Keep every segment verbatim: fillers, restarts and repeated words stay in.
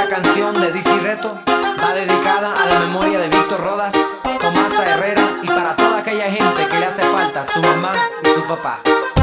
canción de D C Reto va dedicada a la memoria de Víctor Rodas, Tomasa Herrera y para toda aquella gente que le hace falta su mamá y su papá.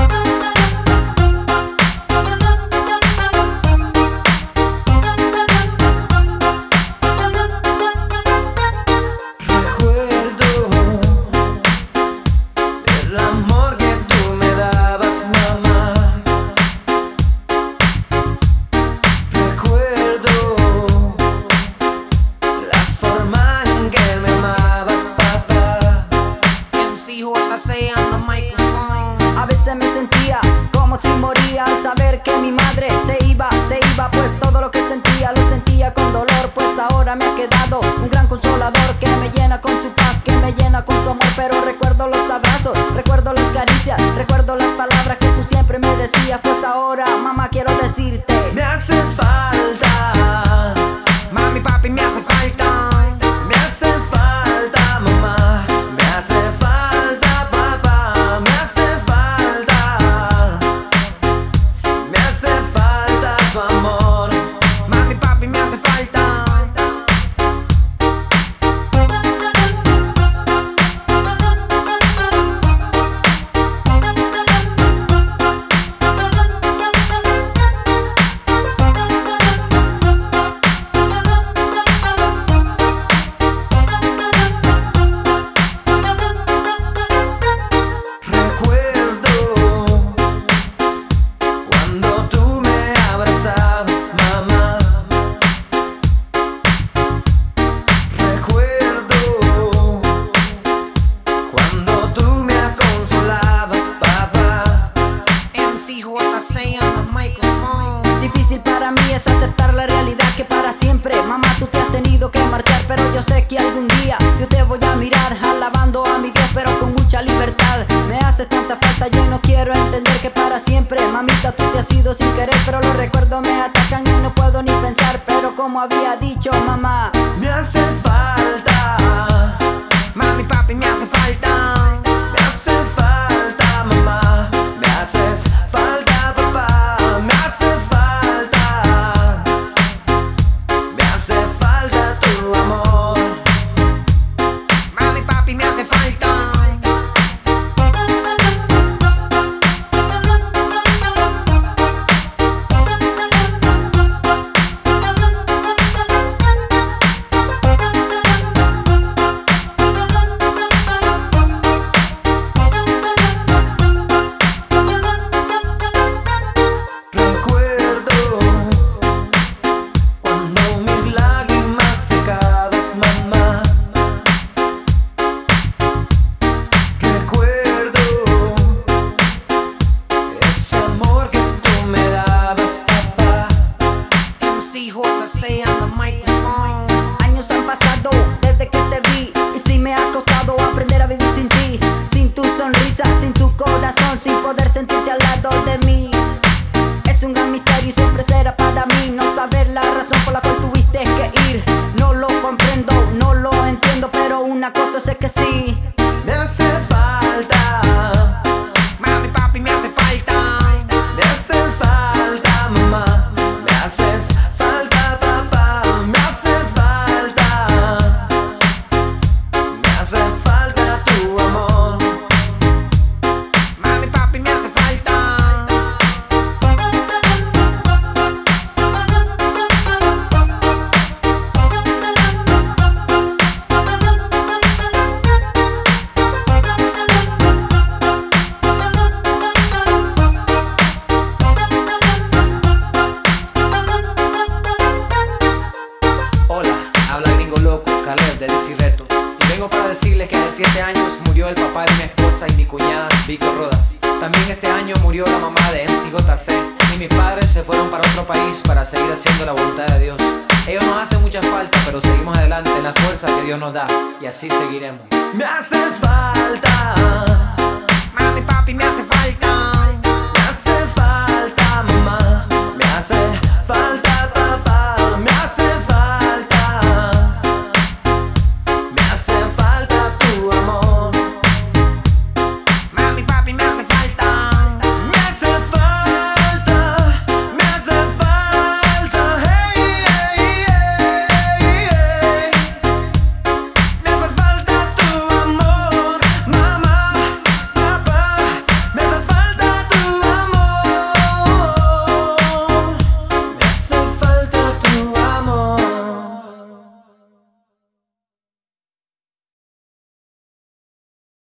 A veces me sentía como si moría al saber que mi madre se iba, se iba, pues todo lo que sentía lo sentía con dolor. Pues ahora me ha quedado un gran consolador que me llena con su paz, que me llena con su amor. Pero recuerdo los abrazos, recuerdo las caricias, recuerdo las palabras que tú siempre me decías. Pues ahora, mamá, quiero decirte: me haces falta, mami, papi, me hace falta. Me haces falta, mamá, me hace falta. Difícil para mí es aceptar la realidad que para siempre, mamá, tú te has tenido que marchar. Pero yo sé que algún día yo te voy a mirar alabando a mi Dios, pero con mucha libertad. Me hace tanta falta, yo no quiero entender que para siempre, mamita, tú te has ido sin querer. Pero los recuerdos me atacan y no puedo ni pensar. Pero como había dicho, mamá, me haces falta, mami, papi, me hace falta. Me haces falta, mamá, me haces falta, papá, me haces falta. Me hace falta tu amor, mami, papi, me hace falta. Años han pasado desde que te vi y sí me ha costado aprender a vivir sin ti, sin tu sonrisa, sin tu corazón, sin poder sentirte al lado de mí. Es un gran misterio y siempre será para mí no saber la razón por la cual tuviste que ir. No lo comprendo, no lo entiendo, pero una cosa sé que sí. me hace falta, Mami, papi, me hace falta. me haces falta, mamá, me haces falta, papá, me hace falta, me hace falta tu amor, Mami, papi, me hace falta. habla Gringo Loco, Caleb de D C Reto. Y vengo para decirles que hace siete años murió el papá de mi esposa y mi cuñada, Víctor Rodas. También este año murió la mamá de M C J C. Y mis padres se fueron para otro país para seguir haciendo la voluntad de Dios. Ellos nos hacen mucha falta, pero seguimos adelante en la fuerza que Dios nos da. Y así seguiremos. Me hace falta, Mami, papi, me hace falta. me hace falta, mamá, me hace falta.